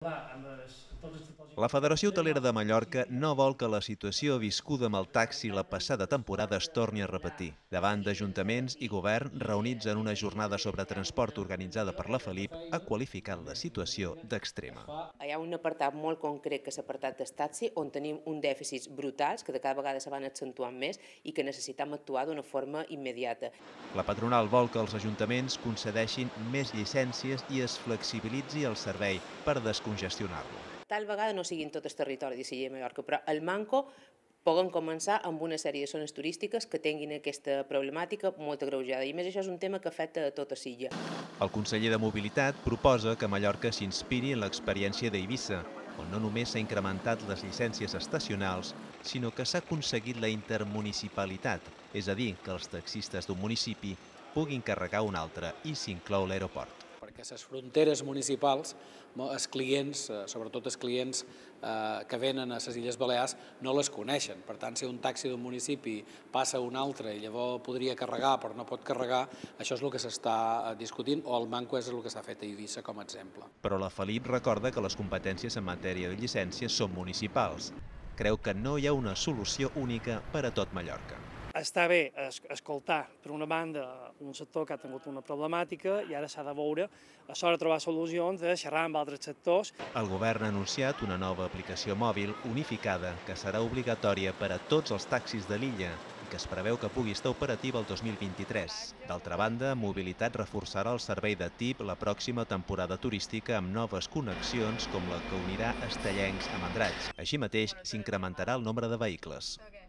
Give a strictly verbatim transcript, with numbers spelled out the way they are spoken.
La Federació Hotelera de Mallorca no vol que la situació viscuda amb el taxi la passada temporada es torni a repetir. Davant d'ajuntaments i govern reunits en una jornada sobre transport organitzada per la Felip, ha qualificat la situació d'extrema. Hi ha un apartat molt concret, que és l'apartat del taxi, on tenim un dèficits brutals que de cada vegada se van accentuant més i que necessitem actuar d'una forma immediata. La patronal vol que els ajuntaments concedeixin més llicències i es flexibilitzi el servei per descongestionar-lo. Tal vegada no sigui en tot el territori de l'illa de Mallorca, però el manco poden començar amb una sèrie de zones turístiques que tinguin aquesta problemàtica molt agreujada. I més, això és un tema que afecta a tota l'illa. El conseller de Mobilitat proposa que Mallorca s'inspiri en l'experiència d'Eivissa, on no només s'ha incrementat les llicències estacionals, sinó que s'ha aconseguit la intermunicipalitat, és a dir, que els taxistes d'un municipi puguin carregar un altre i s'inclou l'aeroport. Perquè les fronteres municipals, els clients, sobretot els clients que venen a les Illes Balears, no les coneixen. Per tant, si un taxi d'un municipi passa a un altre i llavors podria carregar però no pot carregar, això és el que s'està discutint, o el manco és el que s'ha fet a Eivissa com a exemple. Però la Felip recorda que les competències en matèria de llicències són municipals. Creu que no hi ha una solució única per a tot Mallorca. Està bé escoltar, per una banda, un sector que ha tingut una problemàtica i ara s'ha de veure a l'hora de trobar solucions, de xerrar amb altres sectors. El govern ha anunciat una nova aplicació mòbil unificada que serà obligatòria per a tots els taxis de l'illa i que es preveu que pugui estar operativa el dos mil vint-i-tres. D'altra banda, Mobilitat reforçarà el servei de T I P la pròxima temporada turística amb noves connexions com la que unirà estellencs amb Andratx. Així mateix, s'incrementarà el nombre de vehicles.